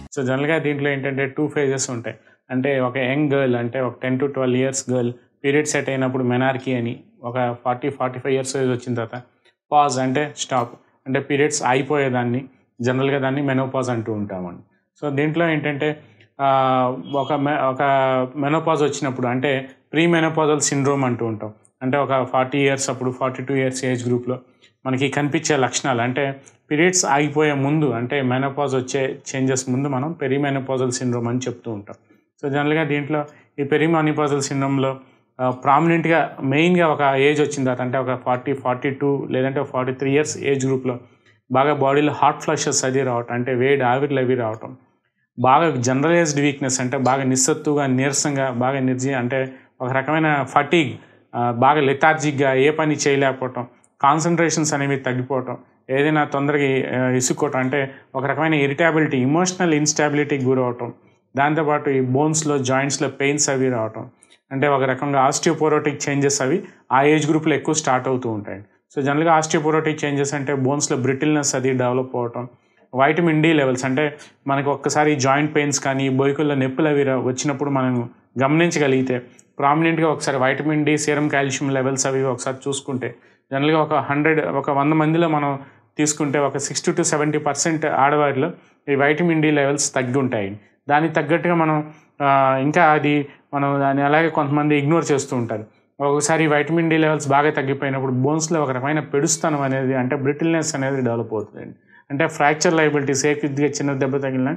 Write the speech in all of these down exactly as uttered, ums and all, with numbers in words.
So జనరల్‌గా దీంట్లో ఏంటంటే టూ ఫేజెస్ ఉంటాయి. అంటే ఒక యంగ్ గర్ల్ అంటే ఒక ten to twelve years girl period set అయినప్పుడు మెనార్కీ అని, ఒక forty, forty five years age వచ్చిన తర్వాత పాజ్ అంటే స్టాప్. అంటే పీరియడ్స్ ఆగిపోయేదాన్ని జనరల్‌గా దాన్ని మెనోపాజ్ అంటూ ఉంటామండి. సో దీంట్లో ఏంటంటే ఆహ్, ఒక మె ఒక మెనోపాజ్ వచ్చినప్పుడు అంటే ప్రీ మెనోపాజల్ సిండ్రోమ్ అంటూ ఉంటాం. అంటే ఒక ఫార్టీ ఇయర్స్ అప్పుడు ఫార్టీ టూ ఇయర్స్ ఏజ్ గ్రూప్‌లో మనకి కనిపించే లక్షణాలు అంటే పీరియడ్స్ ఆగిపోయే ముందు అంటే మెనోపాజ్ వచ్చే చేంజెస్ ముందు మనం పెరిమెనోపాజల్ సిండ్రోమ్ అని చెప్తూ ఉంటాం. సో జనరల్‌గా దీంట్లో ఈ పెరిమెనోపాజల్ సిండ్రోమ్‌లో ఆహ్, ప్రామినెంట్‌గా మెయిన్‌గా ఒక ఏజ్ వచ్చిన తర్వాత అంటే ఒక ఫార్టీ, ఫార్టీ టూ లేదంటే ఫార్టీ త్రీ ఇయర్స్ ఏజ్ గ్రూప్‌లో బాగా బాడీలో హాట్ ఫ్లషెస్ అది రావటం అంటే వేడి ఆవిర్లు అవి రావటం, బాగా జనరలైజ్డ్ వీక్‌నెస్ అంటే బాగా నిస్సత్తుగా, నీరసంగా, బాగా ఎనర్జీ అంటే ఒక రకమైన ఫటీగ్, ఆహ్, బాగా లెథార్జిక్‌గా ఏ పని చేయలేకపోవటం, కాన్సంట్రేషన్స్ అనేవి తగ్గిపోవటం, ఏదైనా తొందరగా ఆహ్, ఇసుక్కోవటం అంటే ఒక రకమైన ఇరిటబిలిటీ, ఎమోషనల్ ఇన్‌స్టాబిలిటీకి గురవటం. దాంతోపాటు ఈ బోన్స్‌లో, జాయింట్స్‌లో పెయిన్స్ అవి రావటం. అంటే ఒక రకంగా ఆస్టియోపోరోటిక్ చేంజెస్ అవి ఆ ఏజ్ గ్రూప్‌లో ఎక్కువ స్టార్ట్ అవుతూ ఉంటాయి. సో జనరల్‌గా ఆస్టియోపోరోటిక్ చేంజెస్ అంటే బోన్స్‌లో బ్రిటిల్‌నెస్ అది డెవలప్ అవ్వటం. వైటమిన్ డి లెవెల్స్ అంటే మనకు ఒక్కసారి జాయింట్ పెయిన్స్ కానీ, బొయికుల్లో నొప్పులు అవి ర వచ్చినప్పుడు మనం గమనించగలిగితే ప్రామినెంట్‌గా ఒకసారి vitamin D, serum calcium levels అవి ఒకసారి చూసుకుంటే జనరల్‌గా ఒక హండ్రెడ్ ఒక వంద మందిలో మనం తీసుకుంటే ఒక సిక్స్టీ టు సెవెంటీ పర్సెంట్ ఆడవారిలో ఈ వైటమిన్ డి లెవెల్స్ తగ్గి ఉంటాయి. దానికి తగ్గట్టుగా మనం ఆహ్, ఇంకా అది మనం దాన్ని అలాగే కొంతమంది ఇగ్నోర్ చేస్తూ ఉంటారు. ఒక్కొక్కసారి వైటమిన్ డి లెవెల్స్ బాగా తగ్గిపోయినప్పుడు బోన్స్‌లో ఒక రకమైన పెడుస్తనం అనేది అంటే బ్రిటిల్‌నెస్ అనేది డెవలప్ అవుతుందండి. అంటే ఫ్రాక్చర్ లయబిలిటీస్ ఏ కొద్దిగా చిన్న దెబ్బ తగిలినా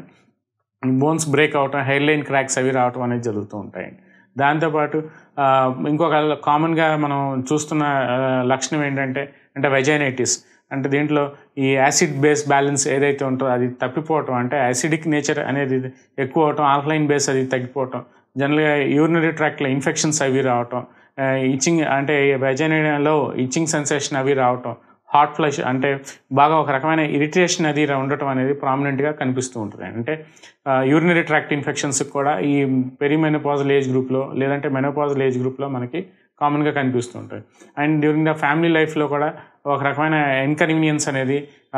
బోన్స్ బ్రేక్ అవ్వటం, హెయిర్ లైన్ క్రాక్స్ అవి రావటం అనేది జరుగుతూ ఉంటాయండి. దాంతోపాటు ఆహ్, ఇంకొక కామన్‌గా మనం చూస్తున్న ఆహ్, లక్షణం ఏంటంటే అంటే వెజైనైటిస్. అంటే దీంట్లో ఈ యాసిడ్ బేస్ బ్యాలెన్స్ ఏదైతే ఉంటదో అది తప్పిపోవటం అంటే యాసిడిక్ నేచర్ అనేది ఎక్కువ అవ్వటం, ఆల్కలైన్ బేస్ అది తగ్గిపోవటం, జనరల్‌గా యూరినరీ ట్రాక్ట్‌లో ఇన్ఫెక్షన్స్ అవి రావటం, ఆహ్, ఇచ్చింగ్ అంటే వెజైనాలో ఇచ్చింగ్ సెన్సేషన్ అవి రావటం, హాట్ ఫ్లష్ అంటే బాగా ఒక రకమైన ఇరిటేషన్ అది ఉండటం అనేది ప్రామినెంట్‌గా కనిపిస్తూ ఉంటుంది. అంటే ఆహ్, యూరినరీ ట్రాక్ట్ ఇన్ఫెక్షన్స్‌కి కూడా ఈ పెరిమెనోపాజల్ ఏజ్ గ్రూప్‌లో లేదంటే మెనోపాజల్ ఏజ్ గ్రూప్‌లో మనకి కామన్‌గా కనిపిస్తూ ఉంటాయి. అండ్ డ్యూరింగ్ ద ఫ్యామిలీ లైఫ్‌లో కూడా ఒక రకమైన ఇన్కన్వీనియన్స్ అనేది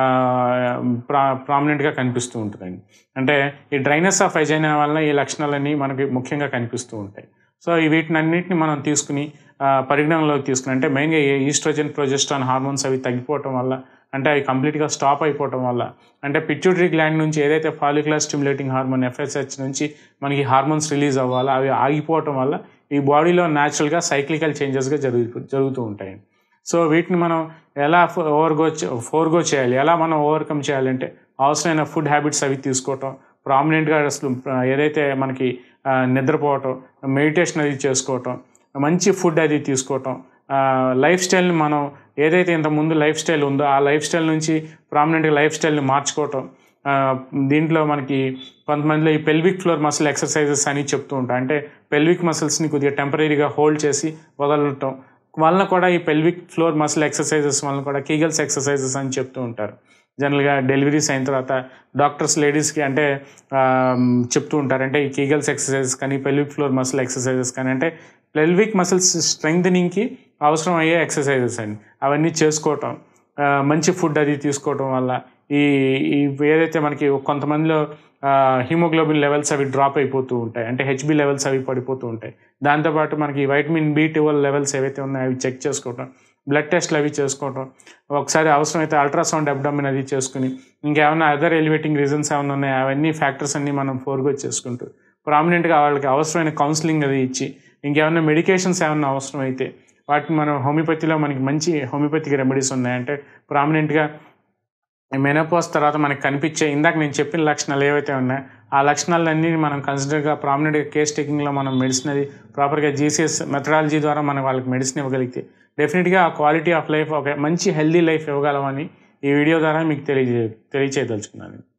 ఆహ్, ప్రా ప్రామినెంట్‌గా కనిపిస్తూ ఉంటుందండి. అంటే ఈ డ్రైనెస్ ఆఫ్ వెజైనా వలన ఈ లక్షణాలన్నీ మనకి ముఖ్యంగా కనిపిస్తూ ఉంటాయి. సో ఈ వీటినన్నిటిని మనం తీసుకుని ఆహ్, పరిగణనలోకి తీసుకుని అంటే మెయిన్‌గా ఈ ఈస్ట్రోజన్, ప్రొజెస్ట్రాన్ హార్మోన్స్ అవి తగ్గిపోవటం వల్ల అంటే అవి కంప్లీట్‌గా స్టాప్ అయిపోవటం వల్ల అంటే పిట్యూటరీ గ్లాండ్ నుంచి ఏదైతే ఫాలిక్యులర్ స్టిమ్యులేటింగ్ హార్మోన్ ఎఫ్ఎస్హెచ్ నుంచి మనకి హార్మోన్స్ రిలీజ్ అవ్వాలో అవి ఆగిపోవటం వల్ల ఈ బాడీలో న్యాచురల్‌గా సైక్లికల్ చేంజెస్‌గా జరుగు జరుగుతూ ఉంటాయి. సో వీటిని మనం ఎలా ఫో ఓవర్‌గో చే ఫోర్‌గో చేయాలి, ఎలా మనం ఓవర్‌కమ్ చేయాలంటే అవసరమైన ఫుడ్ హ్యాబిట్స్ అవి తీసుకోవటం, ప్రామినెంట్‌గా అసలు ఏదైతే మనకి ఆహ్, నిద్రపోవటం, మెడిటేషన్ అది చేసుకోవటం, మంచి ఫుడ్ అది తీసుకోవటం, ఆహ్, లైఫ్ స్టైల్‌ని మనం ఏదైతే ఇంతకుముందు లైఫ్ స్టైల్ ఉందో ఆ లైఫ్ స్టైల్ నుంచి ప్రామినెంట్‌గా లైఫ్ స్టైల్‌ని మార్చుకోవటం. ఆహ్, దీంట్లో మనకి కొంతమందిలో ఈ పెల్విక్ ఫ్లోర్ మసిల్ ఎక్సర్సైజెస్ అని చెప్తూ ఉంటాం. అంటే పెల్విక్ మసిల్స్‌ని కొద్దిగా టెంపరరీగా హోల్డ్ చేసి వదలటం వలన కూడా ఈ పెల్విక్ ఫ్లోర్ మసిల్ ఎక్సర్సైజెస్ వలన కూడా కీగల్స్ ఎక్సర్సైజెస్ అని చెప్తూ ఉంటారు. జనరల్‌గా డెలివరీస్ అయిన తర్వాత డాక్టర్స్ లేడీస్‌కి అంటే ఆహ్, చెప్తూ ఉంటారు. అంటే ఈ కీగల్స్ ఎక్సర్సైజెస్ కానీ, పెల్విక్ ఫ్లోర్ మసిల్ ఎక్సర్సైజెస్ కానీ అంటే పెల్విక్ మసిల్స్ స్ట్రెంగ్థెనింగ్‌కి అవసరం అయ్యే ఎక్సర్సైజెస్ అండి. అవన్నీ చేసుకోవటం, ఆహ్, మంచి ఫుడ్ అది తీసుకోవటం వల్ల ఈ ఈ ఏదైతే మనకి కొంతమందిలో ఆహ్, హిమోగ్లోబిన్ లెవెల్స్ అవి డ్రాప్ అయిపోతూ ఉంటాయి. అంటే హెచ్‌బీ లెవెల్స్ అవి పడిపోతూ ఉంటాయి. దాంతోపాటు మనకి వైటమిన్ బి ట్వెల్వ్ లెవెల్స్ ఏవైతే ఉన్నాయో అవి చెక్ చేసుకోవటం, బ్లడ్ టెస్ట్‌లు అవి చేసుకోవటం, ఒకసారి అవసరమైతే అల్ట్రాసౌండ్ అబ్డామిన్ అది చేసుకుని ఇంకేమన్నా అదర్ ఎలివేటింగ్ రీజన్స్ ఏమన్నా ఉన్నాయా అవన్నీ ఫ్యాక్టర్స్ అన్నీ మనం ఫోర్‌గో చేసుకుంటూ ప్రామినెంట్‌గా వాళ్ళకి అవసరమైన కౌన్సిలింగ్ అది ఇచ్చి ఇంకేమన్నా మెడికేషన్స్ ఏమన్నా అవసరమైతే వాటిని మనం హోమియోపతిలో మనకి మంచి హోమియోపతిక్ రెమెడీస్ ఉన్నాయి. అంటే ప్రామినెంట్‌గా మెనోపాజ్ తర్వాత మనకు కనిపించే ఇందాక నేను చెప్పిన లక్షణాలు ఏవైతే ఉన్నాయో ఆ లక్షణాలన్నీ మనం కన్సిడర్‌గా ప్రామినెంట్‌గా కేస్ టేకింగ్‌లో మనం మెడిసిన్ అది ప్రాపర్‌గా జీసీఎస్ మెథడాలజీ ద్వారా మనం వాళ్ళకి మెడిసిన్ ఇవ్వగలిగితే డెఫినెట్‌గా ఆ క్వాలిటీ ఆఫ్ లైఫ్ ఒక మంచి హెల్తీ లైఫ్ ఇవ్వగలమని ఈ వీడియో ద్వారా మీకు తెలియజే తెలియచేయదలుచుకున్నాను.